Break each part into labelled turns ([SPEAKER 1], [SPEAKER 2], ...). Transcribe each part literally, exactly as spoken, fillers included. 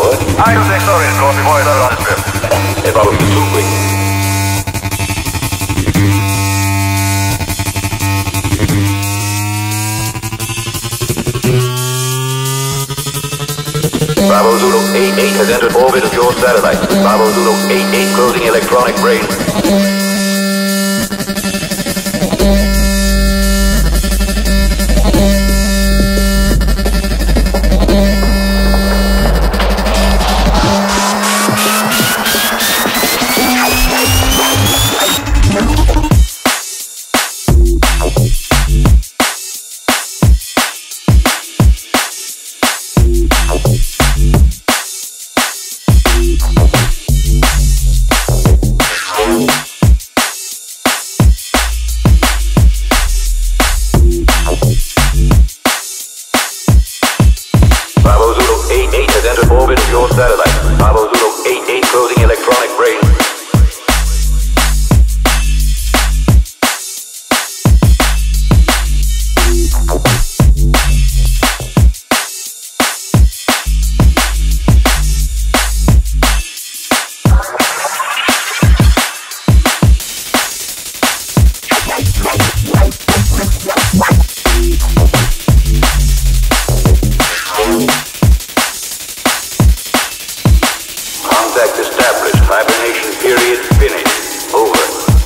[SPEAKER 1] forward.
[SPEAKER 2] I don't think so, it's going before it's on the strip.
[SPEAKER 1] It probably be too quick. Bravo Zulu eight eight has entered orbit of your satellite. Bravo Zulu eight eight closing electronic brain. Satellite. Bravo Zulu eight eight closing electronic brain. Contact established. Hibernation period finished. Over.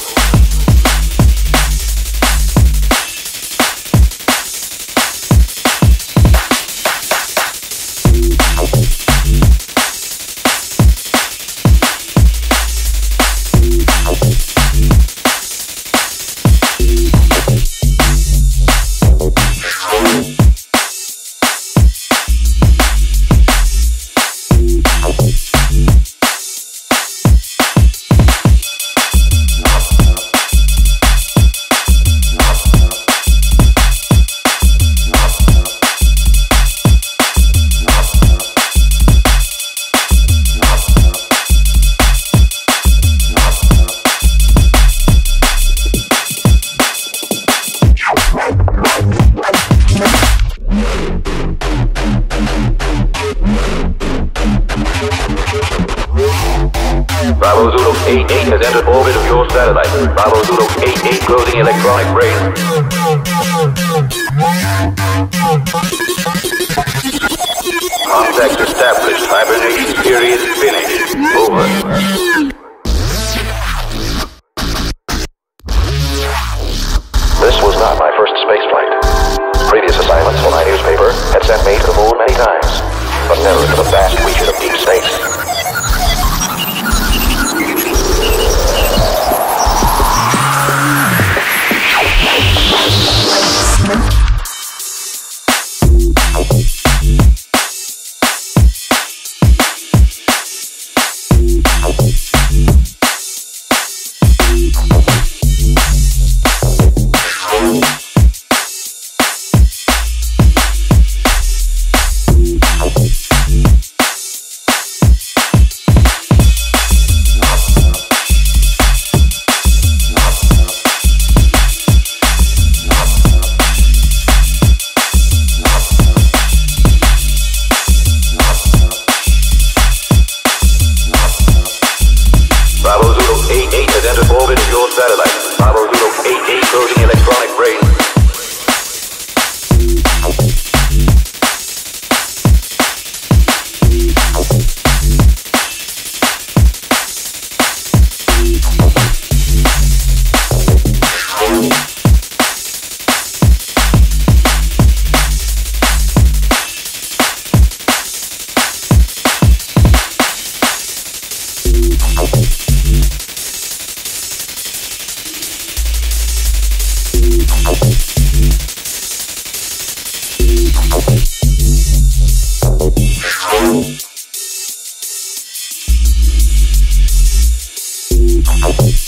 [SPEAKER 1] Bravo Zulu eight eight has entered orbit of your satellite. Bravo Zulu eight eight closing electronic brain. Contact established. Hibernation period finished. Over. This was not my first spaceflight. Previous assignments for my newspaper had sent me to the moon many times, but never to the vast region of deep space. Orbit of your satellite. Bravo Zulu eight eight closing electronic brain. Thank you.